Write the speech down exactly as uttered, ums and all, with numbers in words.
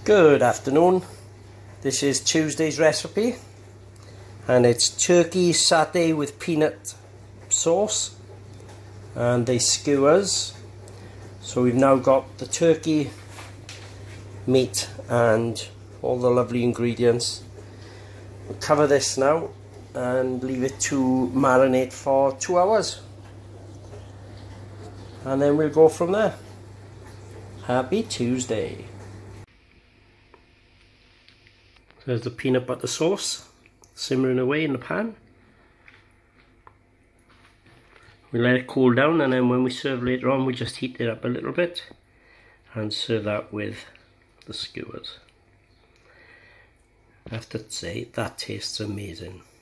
Good afternoon. This is Tuesday's recipe and it's turkey satay with peanut sauce and the skewers. So we've now got the turkey meat and all the lovely ingredients. We'll cover this now and leave it to marinate for two hours and then we'll go from there. Happy Tuesday. There's the peanut butter sauce simmering away in the pan. We let it cool down and then when we serve later on we just heat it up a little bit and serve that with the skewers. I have to say that tastes amazing.